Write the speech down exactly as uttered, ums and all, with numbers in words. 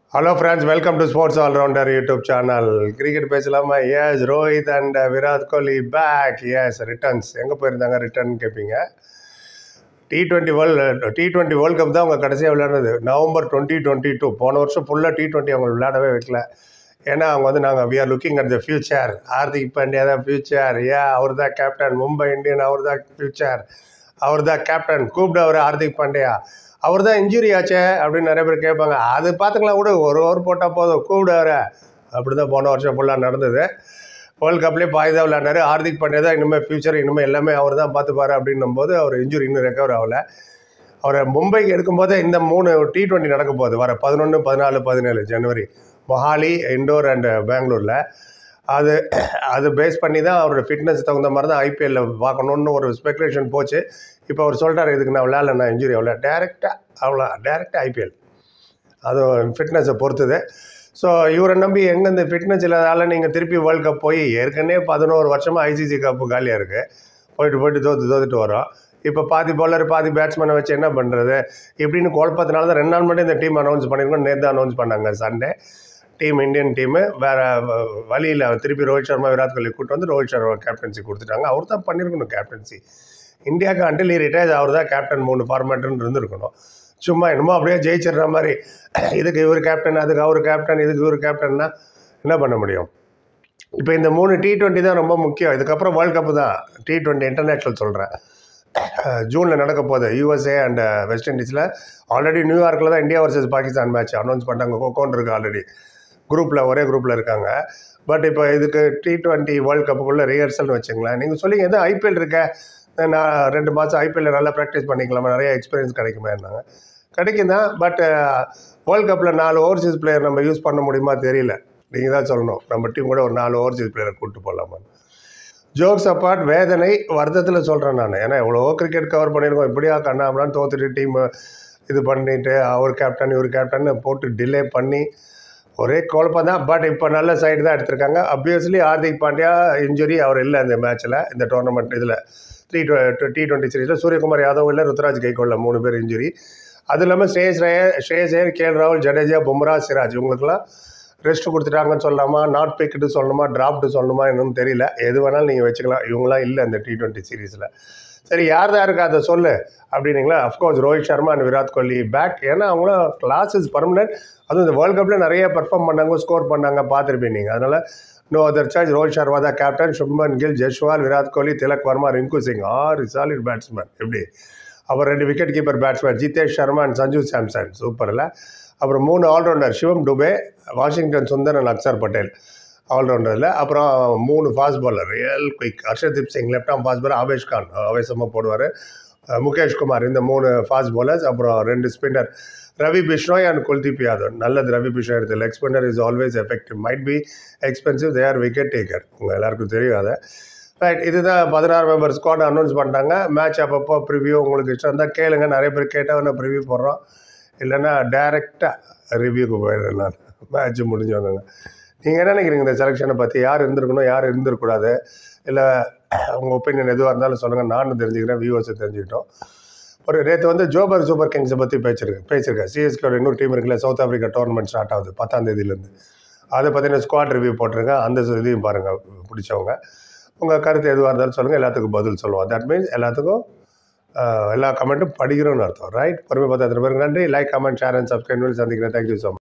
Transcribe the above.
Hello friends, welcome to Sports All Rounder YouTube channel. Cricket பேசலாமா? Yes, Rohit and uh, Virat Kohli back. Yes, returns. எங்கே போயிருந்தாங்க return கேட்பீங்க. T twenty world T twenty world cup தான் அவங்க கடைசியாக விளையாடுறது November twenty twenty two போன வருஷம் ஃபுல்லாக டி டுவெண்ட்டி அவங்க விளையாடவே வைக்கல. ஏன்னா அவங்க வந்து நாங்கள் we are looking at the future. Hardik Pandya தான் ஃபியூச்சர். ஏ அவர் தான் கேப்டன். மும்பை இந்தியன் அவர் தான் ஃபியூச்சர். அவர் தான் கேப்டன். கூப்பிட்டு அவர் ஹார்திக் பாண்டியா அவர் தான் இன்ஜுரி ஆச்சே அப்படின்னு நிறைய பேர் கேட்பாங்க. அது பார்த்துக்கலாம் கூட, ஒரு ஓவர் போட்டால் போதும் கூப்பிடு அவரை. அப்படி தான் போன வருஷம் ஃபுல்லாக நடந்தது. வேர்ல்டு கப்லேயே பாய் தான் விளையாண்டாரு. ஹார்திக் பாண்டியா தான் இனிமேல் ஃபியூச்சர், இனிமேல் எல்லாமே அவர் தான் பார்த்துப்பாரு அப்படின்னும் போது அவர் இன்ஜுரி இன்னும் ரெக்கவர் ஆகலை. அவரை மும்பைக்கு எடுக்கும்போது இந்த மூணு டி டுவெண்ட்டி நடக்க போகுது வர பதினொன்று பதினாலு பதினேழு ஜனவரி மொஹாலி, இண்டோர் அண்ட் பெங்களூரில். அது அது பேஸ் பண்ணி தான் அவரோட ஃபிட்னஸ் தகுந்த மாதிரி தான் ஐபிஎல்லில் பார்க்கணுன்னு ஒரு ஸ்பெகுலேஷன் போச்சு. இப்போ அவர் சொல்கிறார், இதுக்கு நான் விளையாடல, நான் இன்ஜுரி அவ்வளோ டேரெக்டாக அவ்வளோ டேரெக்டாக ஐபிஎல் அது ஃபிட்னஸை பொறுத்துது. ஸோ இவரை நம்பி எங்கே இந்த ஃபிட்னஸ் இல்லாதால நீங்கள் திருப்பி வேர்ல்டு கப் போய் ஏற்கனவே பதினோரு வருஷமாக ஐசிசி கப்பு காலியாக இருக்குது. போயிட்டு போயிட்டு தோற்று தோத்துட்டு வரோம். இப்போ பாதி பவுலர் பாதி பேட்ஸ்மேனை வச்சு என்ன பண்ணுறது இப்படின்னு குழப்பத்தினால தான் ரெண்டு நாள் மட்டும் இந்த டீம் அனௌன்ஸ் பண்ணியிருக்கோம். நேற்று அனௌன்ஸ் பண்ணாங்க சண்டே. டீம் இந்தியன் டீமு வேறு வழியில் திருப்பி ரோஹித் சர்மா விராட் கோலி கூப்பிட்டு வந்து ரோஹித் சர்மா கேப்டன்சி கொடுத்துட்டாங்க. அவர் தான் பண்ணியிருக்கணும் கேப்டன்சி. இந்தியாவுக்கு அண்டில் ரிட்டையர் அவர் தான் கேப்டன் மூணு ஃபார்மேட்டுன்னு இருந்திருக்கணும். சும்மா என்னமோ அப்படியே ஜெயிச்சிடுற மாதிரி இதுக்கு இவர் கேப்டன், அதுக்கு அவர் கேப்டன், இதுக்கு இவர் கேப்டன்னா என்ன பண்ண முடியும்? இப்போ இந்த மூணு டி டுவெண்ட்டி தான் ரொம்ப முக்கியம். இதுக்கப்புறம் வேர்ல்டு கப்பு தான் டி டுவெண்ட்டி இன்டர்நேஷ்னல் சொல்கிறேன். ஜூனில் நடக்க போகுது யூஎஸ்ஏ அண்ட் வெஸ்ட் இண்டீஸில். ஆல்ரெடி நியூயார்க்கில் தான் India versus Pakistan match announce பண்ணிட்டாங்க. கோகோன் இருக்குது ஆல்ரெடி குரூப்பில், ஒரே குரூப்பில் இருக்காங்க. பட் இப்போ இதுக்கு டி டுவெண்ட்டி வேர்ல்டு கப்புக்குள்ளே ரிஹர்சல்னு வச்சுங்களேன். நீங்கள் சொல்லி எதுவும் ஐபிஎல் இருக்க நான் ரெண்டு மாதம் ஐபிஎல்லில் நல்லா ப்ராக்டிஸ் பண்ணிக்கலாமா, நிறைய எக்ஸ்பீரியன்ஸ் கிடைக்குமா இருந்தாங்க. கிடைக்கும் தான். பட் வேர்ல்டு கப்பில் நாலு ஓவர்சீஸ் பிளேயர் நம்ம யூஸ் பண்ண முடியுமா தெரியல. நீங்கள் தான் சொல்லணும். நம்ம டீம் கூட ஒரு நாலு ஓவர்சீஸ் பிளேயரை கூப்பிட்டு போகலாமா. ஜோக்ஸ் அப்பார்ட், வேதனை வருத்தத்தில் சொல்கிறேன் நான். ஏன்னா எவ்வளோ கிரிக்கெட் கவர் பண்ணியிருக்கோம். இப்படியா கண்ணாமலாம் தோத்துட்டு டீம் இது பண்ணிவிட்டு அவர் கேப்டன் இவர் கேப்டன் போட்டு டிலே பண்ணி ஒரே குழப்பம் தான். பட் இப்போ நல்ல சைடு தான் எடுத்திருக்காங்க. அப்வியஸ்லி ஹார்திக் பாண்டியா இன்ஜுரி, அவர் இல்லை இந்த மேட்ச்சில், இந்த டோர்னமெண்ட் இதில் த்ரீ டி டுவெண்ட்டி சீரீஸில். சூரியகுமார் யாதவ் இல்லை, ருத்ராஜ் கைகோல்ல மூணு பேர் இன்ஜுரி. அது இல்லாமல் ஸ்ரேயஸ் ஐயர் ஸ்ரேயஸ் ஐயர் கே எல் ராகுல், ஜடேஜா, பும்ரா, சிராஜ் இவங்களுக்குலாம் ரெஸ்ட் கொடுத்துட்டாங்கன்னு சொல்லலாமா, நாட் பிக்டு சொல்லணுமா, டிராப்டு சொல்லணுமா என்னன்னு தெரியல. எது வேணாலும் நீங்கள் வச்சுக்கலாம். இவங்களாம் இல்லை இந்த டி டுவெண்ட்டி சீரீஸில். சரி, யார் தான் இருக்கா அதை சொல்லு அப்படின்னீங்களா? Of course Rohit Sharma and Virat Kohli back. ஏன்னா அவங்களும் கிளாஸ் இஸ் பர்மனெண்ட். அதுவும் இந்த வேர்ல்டு கப்பில் நிறைய பர்ஃபார்ம் பண்ணாங்க, ஸ்கோர் பண்ணாங்க, பார்த்துருப்பீங்க நீங்கள். அதனால் no other charge. Rohit Sharma தான் கேப்டன். சுப்மன் கில், ஜெஸ்வால், விராட் கோலி, திலக் வர்மா, ரிங்கு சிங் ஆறு சாலிட் பேட்ஸ்மேன். எப்படி அப்புறம் ரெண்டு wicket keeper batsman Jitesh Sharma and Sanju Samson, சூப்பரில். அப்புறம் மூணு all rounder, Shivam Dube, Washington Sundar and Axar Patel ஆல்ரவுண்டரில். அப்புறம் மூணு fast bowler, real quick, Arshdeep Singh left arm fast bowler, Avesh Khan ஆவேசமாக போடுவார், முகேஷ் குமார், இந்த மூணு ஃபாஸ்ட் பாலர்ஸ். அப்புறம் ரெண்டு ஸ்பின்னர், ரவி பிஷ்ணோய் அண்ட் குல்தீப் யாதவ். நல்லது ரவி பிஷ்ணோய் எடுத்து. Leg spinner is always effective. Might be expensive, they are wicket taker. உங்கள் எல்லாருக்கும் தெரியும் அதை. ரைட், இதுதான் பதினாறு மெம்பர் ஸ்குவாட் அனௌன்ஸ் பண்ணிட்டாங்க. மேட்ச் அப்பப்போ ப்ரிவியூ உங்களுக்கு இஷ்டம் இருந்தால் கேளுங்க. நிறைய பேர் கேட்டால் நான் ப்ரிவியூ போடுறோம், இல்லைன்னா டேரெக்டாக ரிவ்யூக்கு போயிடுறேன் நான் மேட்ச்சு முடிஞ்சவங்க. நீங்கள் என்ன நினைக்கிறீங்க இந்த செலெக்ஷனை பற்றி? யார் இருந்திருக்கணும், யார் இருந்திருக்கூடாது, இல்லை உங்கள் ஒப்பீனியன் எதுவாக இருந்தாலும் சொல்லுங்கள். நானும் தெரிஞ்சுக்கிறேன், வியூவர்ஸை தெரிஞ்சுக்கிட்டோம். ஒரு நேற்று வந்து ஜோபர் சூப்பர் கிங்ஸை பற்றி பேசியிருக்கேன் பேசியிருக்கேன் சிஎஸ்கேயோட இன்னொரு டீம் இருக்குல்ல, சவுத் ஆஃப்ரிக்கா டோர்னமெண்ட் ஸ்டார்ட் ஆகுது பத்தாம் தேதியிலேருந்து. அதை பற்றின ஸ்குவாட் ரிவ்யூ போட்டிருக்கேன். அந்த இதையும் பாருங்கள் பிடிச்சவங்க. உங்கள் கருத்து எதுவாக இருந்தாலும் சொல்லுங்கள், எல்லாத்துக்கும் பதில் சொல்லுவோம். தட் மீன்ஸ் எல்லாத்துக்கும் எல்லா கமெண்ட்டும் படிக்கிறோன்னு அர்த்தம். ரைட், பொறுமை பார்த்து அத்தனை பேருக்கு நன்றி. Like, comment, share and subscribe. சந்திக்கிறேன். Thank you so much.